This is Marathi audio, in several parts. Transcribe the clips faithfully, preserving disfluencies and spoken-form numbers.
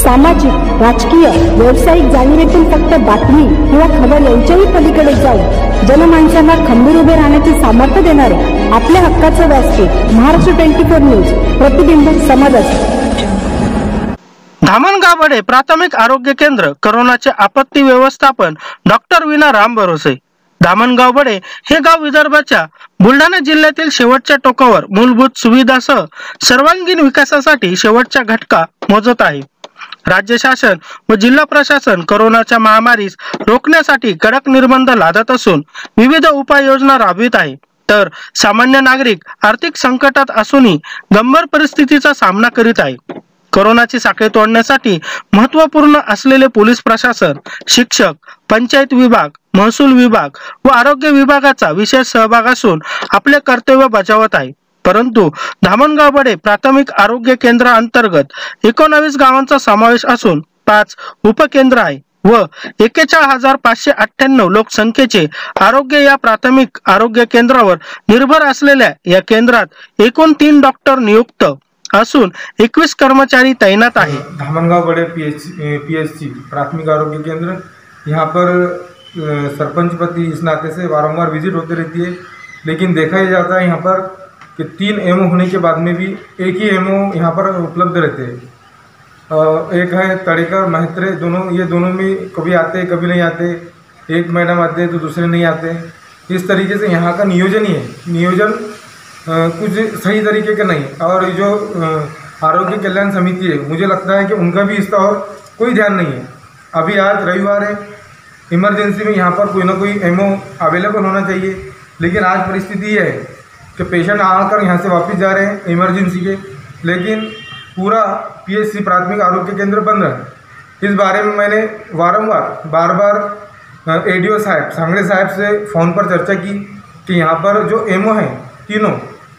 सामाजिक, राजकीय, व्यावसायिक जाणीवेतून फक्त बातमी किंवा खबर यांच्याही पलीकडे जाऊन जनमानसांना खंबीर उभे राहण्याचे सामर्थ्य देणारे आपल्या हक्काचं व्यासपीठ महाराष्ट्र ट्वेंटी फोर न्यूज, प्रतिबिंब समाजाचे। धामणगावडे प्राथमिक आरोग्य केंद्र, कोरोनाचे आपत्ती व्यवस्थापन, डॉक्टर विना राम भरोसे। धामणगावडे हे गाव विदर्भाच्या बुलढाणा जिल्ह्यातील शेवटच्या टोकावर मूलभूत सुविधासह सर्वांगीण विकासासाठी शेवटच्या घटका मोजत आहे। राज्य शासन व जिल्हा प्रशासन कोरोनाच्या महामारीस रोखण्यासाठी कडक निर्बंध लादत असून विविध उपाययोजना राबवित आहे, तर सामान्य नागरिक आर्थिक संकटात असूनही गंभीर परिस्थितीचा सामना करीत आहे। कोरोनाची साखळी तोडण्यासाठी महत्त्वपूर्ण असलेले पोलीस प्रशासन, शिक्षक, पंचायत विभाग, महसूल विभाग व आरोग्य विभागाचा विशेष सहभाग असून आपले कर्तव्य बजावत आहे। परंतु धामणगावडे प्राथमिक आरोग्य केंद्राअंतर्गत एकोणावीस गावांचा समावेश असून पाच उपकेंद्र आहे व एक्केचाळीस हजार पाचशे अठ्ठ्याण्णव लोकसंख्येचे आरोग्य या प्राथमिक आरोग्य केंद्रावर निर्भर असलेल्या या केंद्रात एकूण तीन डॉक्टर नियुक्त असून एकवीस कर्मचारी तैनात आहे। धामणगावडे पीएच पीएचसी प्राथमिक आरोग्य केंद्र, यहाँ पर सरपंच पति इस नाते से बारंबार विजिट होती रहती है, लेकिन देखा ही जाता है यहाँ पर कि तीन एमओ होने के बाद में भी एक ही एमओ यहाँ पर उपलब्ध रहते हैं। एक है तड़ेकर महत्रे, दोनों ये दोनों में कभी आते कभी नहीं आते, एक मैडम आते हैं तो दूसरे नहीं आते। इस तरीके से यहाँ का नियोजन ही है, नियोजन आ, कुछ सही तरीके का नहीं। और जो आ, आरोग्य कल्याण समिति है, मुझे लगता है कि उनका भी इसका और कोई ध्यान नहीं है। अभी आज रविवार है, इमरजेंसी में यहाँ पर कोई ना कोई एमओ अवेलेबल होना चाहिए, लेकिन आज परिस्थिति ये है कि पेशेंट आकर यहाँ से वापस जा रहे हैं इमरजेंसी के, लेकिन पूरा पीएचसी प्राथमिक आरोग्य केंद्र बंद है। इस बारे में मैंने वारंवार बार बार एडीओ साहब, सांगड़े साहब से फ़ोन पर चर्चा की कि यहाँ पर जो एमओ हैं तीनों,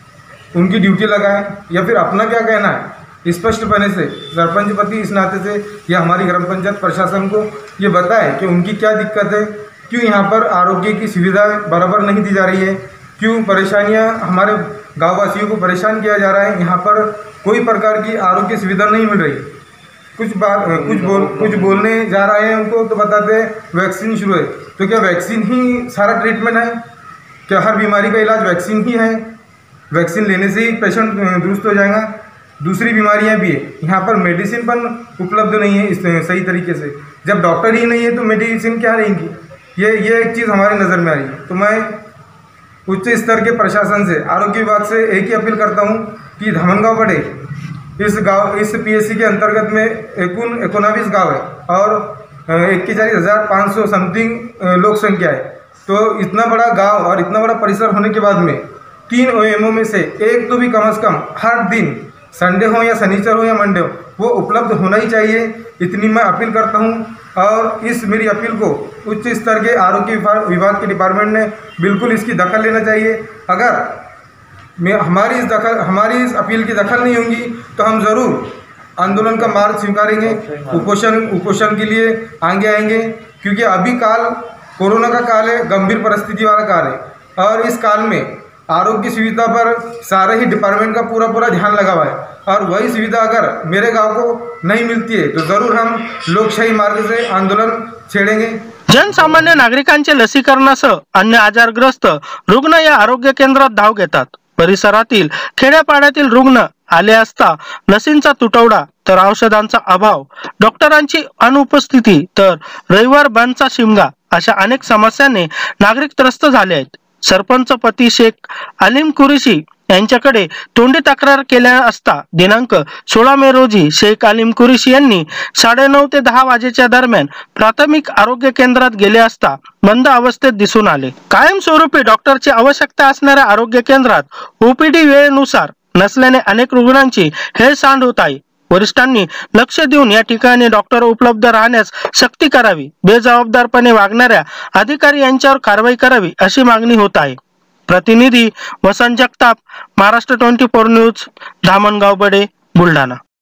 उनकी ड्यूटी लगाएं, या फिर अपना क्या कहना है स्पष्टपने से सरपंच पति इस नाते से या हमारी ग्राम पंचायत प्रशासन को ये बताए कि उनकी क्या दिक्कत है, क्यों यहाँ पर आरोग्य की सुविधाएं बराबर नहीं दी जा रही है, क्यों परेशानियाँ हमारे गाँववासियों को परेशान किया जा रहा है, यहाँ पर कोई प्रकार की आरोग्य सुविधा नहीं मिल रही। कुछ बात कुछ बोल कुछ बोलने जा रहे हैं उनको तो बताते हैं वैक्सीन शुरू है, तो क्या वैक्सीन ही सारा ट्रीटमेंट है? क्या हर बीमारी का इलाज वैक्सीन ही है? वैक्सीन लेने से ही पेशेंट दुरुस्त हो जाएगा? दूसरी बीमारियां भी है, यहाँ पर मेडिसिन पर उपलब्ध नहीं है इस सही तरीके से। जब डॉक्टर ही नहीं है तो मेडिसिन क्या रहेंगी? ये ये एक चीज़ हमारी नज़र में आई। तो मैं उच्च स्तर के प्रशासन से, आरोग्य विभाग से एक ही अपील करता हूँ कि धामणगावडे इस गांव इस पीएचसी के अंतर्गत में एकूण एकोनावीस गाँव है और इक्कीचालीस हज़ार पाँच सौ समथिंग लोक संख्या है। तो इतना बड़ा गांव और इतना बड़ा परिसर होने के बाद में तीन ओएमओ में से एक तो भी कम से कम हर दिन, संडे हो या शनिचर हो या मंडे हो, वो उपलब्ध होना ही चाहिए। इतनी मैं अपील करता हूं और इस मेरी अपील को उच्च स्तर के आरोग्य विभाग के डिपार्टमेंट ने बिल्कुल इसकी दखल लेना चाहिए। अगर मैं हमारी इस दखल हमारी इस अपील की दखल नहीं होगी तो हम ज़रूर आंदोलन का मार्ग स्वीकारेंगे, उपोषण उपोषण के लिए आगे आएंगे, क्योंकि अभी काल कोरोना का काल है, गंभीर परिस्थिति वाला काल है और इस काल में आरोग्य सुविधा पर सारे ही डिपार्टमेंट का पूरा पूरा ध्यान लगा हुआ है और वही सुविधा अगर मेरे गांव को नहीं मिलती है तो जरूर हम लोकशाही मार्ग से आंदोलन छेड़ेंगे। जनसामान्य नागरिकांचे लसीकरणासह अन्य आजारग्रस्त रुग्ण या आरोग्य केंद्रात धाव घेतात। परिसरातील खेड्यापाड्यातील रुग्ण आले असता लसींचा तुटवडा, तर औषधांचा अभाव, डॉक्टरांची अनुपस्थिती, तर रविवार बंदचा शिमगा अशा अनेक समस्यांनी नागरिक त्रस्त झाले आहेत। सरपंच पती शेख अलीम कुरेशी यांच्याकडे तोंडी तक्रार केल्या असता दिनांक सोळा मे रोजी शेख अलीम कुरेशी यांनी साडेनऊ ते दहा वाजेच्या दरम्यान प्राथमिक आरोग्य केंद्रात गेले असता बंद अवस्थेत दिसून आले। कायमस्वरूपी डॉक्टरची आवश्यकता असणाऱ्या आरोग्य केंद्रात ओपीडी वेळेनुसार नसल्याने अनेक रुग्णांची हेळसांड होत आहे। वरिष्ठांनी लक्ष देऊन या ठिकाणी डॉक्टर उपलब्ध राहण्यास सक्ती करावी, बेजबाबदारपणे वागणाऱ्या अधिकारी यांच्यावर कारवाई करावी अशी मागणी होत आहे। प्रतिनिधी Vasant Jagtap, Maharashtra twenty four news, Dhamangawade, Buldhana.